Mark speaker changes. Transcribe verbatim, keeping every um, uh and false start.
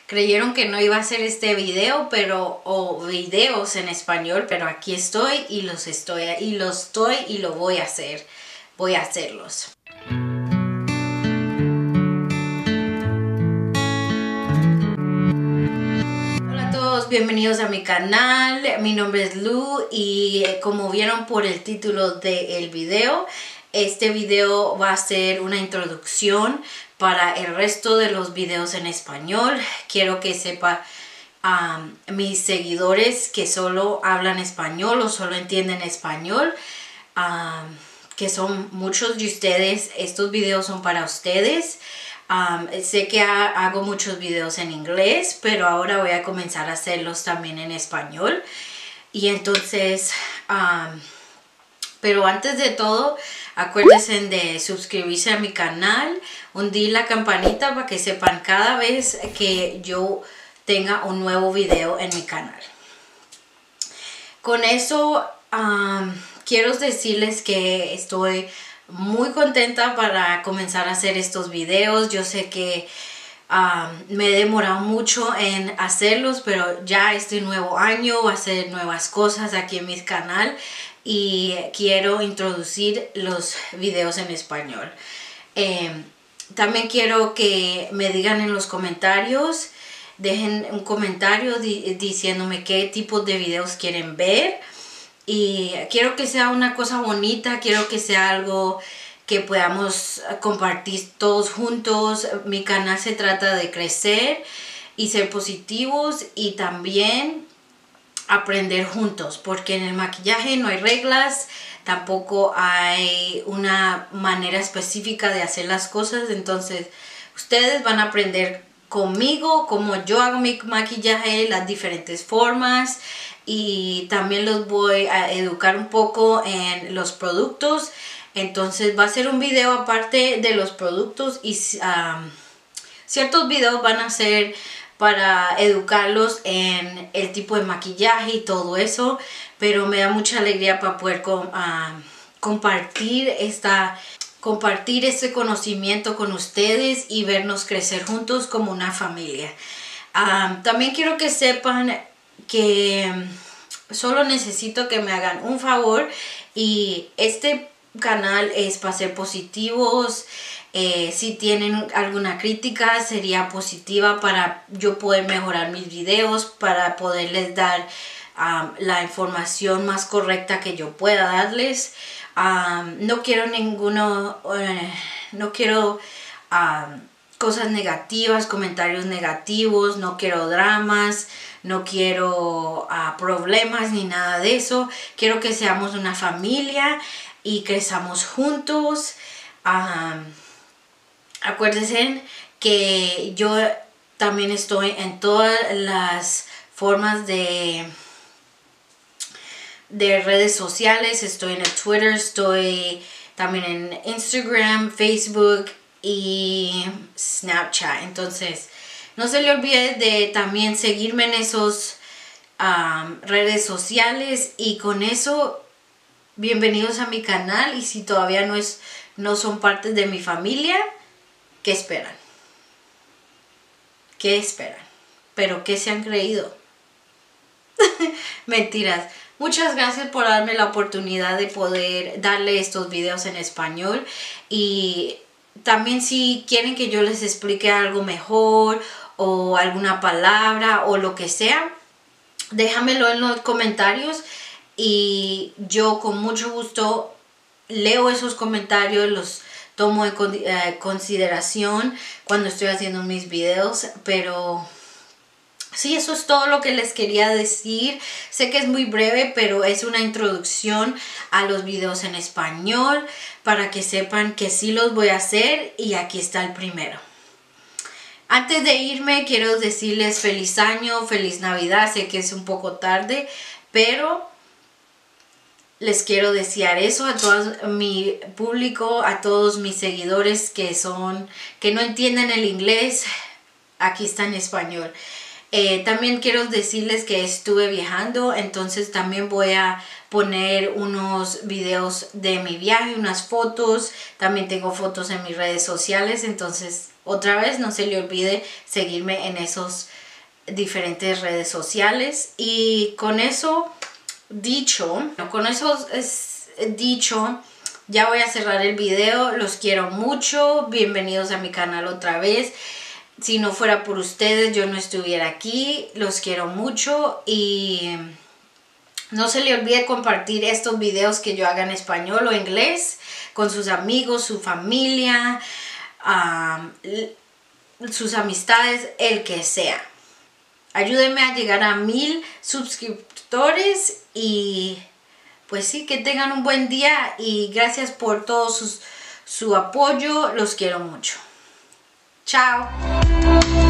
Speaker 1: creyeron que no iba a hacer este video, pero o videos en español, pero aquí estoy y los estoy y los estoy y lo voy a hacer. Voy a hacerlos. Hola a todos, bienvenidos a mi canal. Mi nombre es Lu y como vieron por el título del video, este video va a ser una introducción para el resto de los videos en español. Quiero que sepa um, mis seguidores que solo hablan español o solo entienden español, um, que son muchos de ustedes. Estos videos son para ustedes. Um, sé que ha, hago muchos videos en inglés, pero ahora voy a comenzar a hacerlos también en español. Y entonces, um, pero antes de todo, acuérdense de suscribirse a mi canal, hundir la campanita para que sepan cada vez que yo tenga un nuevo video en mi canal. Con eso, um, quiero decirles que estoy muy contenta para comenzar a hacer estos videos. Yo sé que um, me he demorado mucho en hacerlos, pero ya este nuevo año va a hacer nuevas cosas aquí en mi canal y quiero introducir los videos en español. Eh, también quiero que me digan en los comentarios, dejen un comentario di diciéndome qué tipos de videos quieren ver. Y quiero que sea una cosa bonita, quiero que sea algo que podamos compartir todos juntos. Mi canal se trata de crecer y ser positivos y también aprender juntos, porque en el maquillaje no hay reglas, tampoco hay una manera específica de hacer las cosas. Entonces ustedes van a aprender conmigo cómo yo hago mi maquillaje, las diferentes formas, y también los voy a educar un poco en los productos. Entonces va a ser un video aparte de los productos y um, ciertos videos van a ser para educarlos en el tipo de maquillaje y todo eso, pero me da mucha alegría para poder com uh, compartir esta compartir este conocimiento con ustedes y vernos crecer juntos como una familia. Um, también quiero que sepan que solo necesito que me hagan un favor, y este canal es para ser positivos. Eh, si tienen alguna crítica, sería positiva para yo poder mejorar mis videos, para poderles dar um, la información más correcta que yo pueda darles. Um, no quiero ninguno, uh, no quiero um, cosas negativas, comentarios negativos, no quiero dramas, no quiero uh, problemas ni nada de eso. Quiero que seamos una familia y crezamos juntos. Um, acuérdense que yo también estoy en todas las formas de de redes sociales. Estoy en el Twitter, estoy también en Instagram, Facebook y Snapchat. Entonces no se le olvide de también seguirme en esos um, redes sociales. Y con eso, bienvenidos a mi canal. Y si todavía no, es, no son parte de mi familia, ¿qué esperan? ¿Qué esperan? ¿Pero qué se han creído? Mentiras. Muchas gracias por darme la oportunidad de poder darle estos videos en español. Y también si quieren que yo les explique algo mejor o alguna palabra o lo que sea, déjamelo en los comentarios y yo con mucho gusto leo esos comentarios, los tomo en consideración cuando estoy haciendo mis videos. Pero sí, eso es todo lo que les quería decir. Sé que es muy breve, pero es una introducción a los videos en español para que sepan que sí los voy a hacer, y aquí está el primero. Antes de irme, quiero decirles feliz año, feliz Navidad. Sé que es un poco tarde, pero les quiero desear eso a todo mi público, a todos mis seguidores que son que no entienden el inglés. Aquí está en español. Eh, también quiero decirles que estuve viajando, entonces también voy a poner unos videos de mi viaje, unas fotos. También tengo fotos en mis redes sociales, entonces otra vez no se le olvide seguirme en esos diferentes redes sociales. Y con eso dicho, con eso es dicho, ya voy a cerrar el video. Los quiero mucho, bienvenidos a mi canal otra vez. Si no fuera por ustedes yo no estuviera aquí. Los quiero mucho y no se le olvide compartir estos videos que yo haga en español o inglés con sus amigos, su familia, um, sus amistades, el que sea. Ayúdenme a llegar a mil suscriptores y pues sí, que tengan un buen día y gracias por todo sus, su apoyo. Los quiero mucho. Chao.